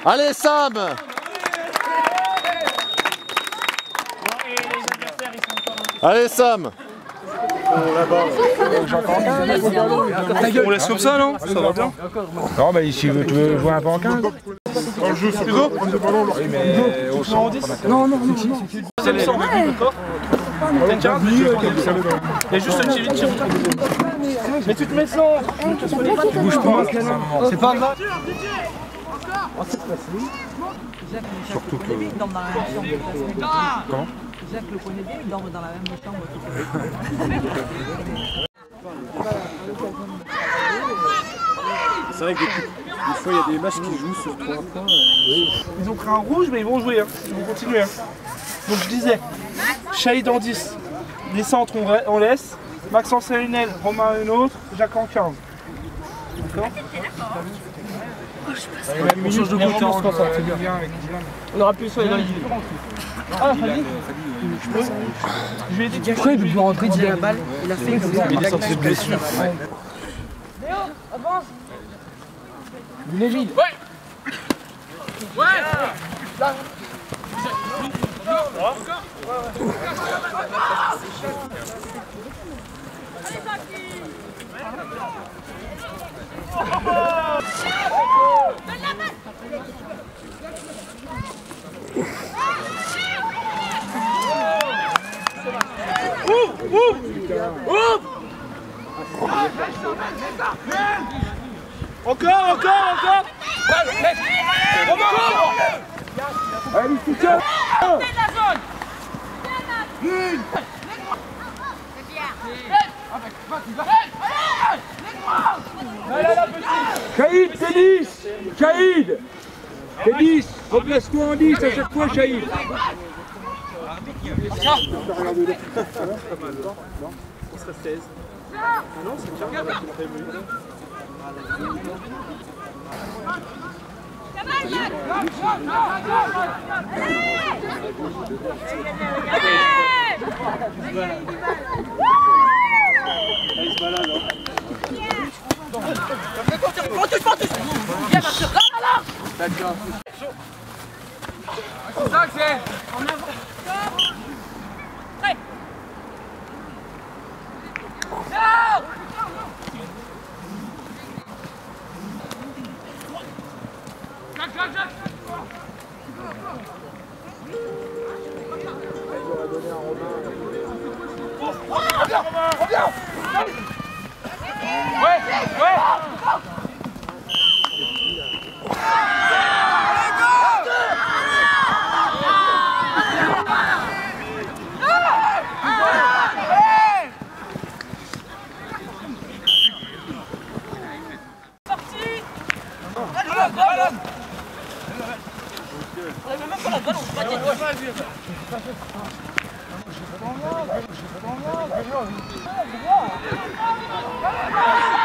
Allez Sam! Allez Sam! On laisse comme ça, non? Ça va bien? Non, mais si tu veux jouer un peu en 15. Dans le jeu, c'est Hugo? Oui, mais au centre. Non. C'est le sort de but, d'accord? T'as une carte? Il y a juste un petit vide. Mais tu te mets sans. Tu bouges pas. C'est pas grave. Surtout que... Comment? Jacques le connaît bien, il dort dans la même chambre. C'est vrai que des fois il y a des matchs qui jouent sur 3 points. Ils ont pris un rouge, mais ils vont jouer, hein. Ils vont continuer. Hein. Donc je disais, Shahid en 10, les centres on laisse, Maxence et Lunel, Romain une autre, Jacques en 15. D'accord? On change de côté, on se concentre, c'est bien. On aura pu soigner dans les différents. Ah, Fadi, je vais aider. Pourquoi il veut plus rentrer, tirer la balle? Il a fait comme ça. Il est sorti de blessure. Léo, avance. Lunel vide. Ouais. Encore. Allez, soutien. Shahid, c'est 10. Shahid, c'est 10. Replace-toi en 10 à chaque fois, Shahid. On serait 16. Ah non, c'est 15. Il se balade. Viens, Marcel. Là. D'accord. C'est ça que c'est. En avant. Prêt. Jacques. Reviens. Ouais. Vas-y.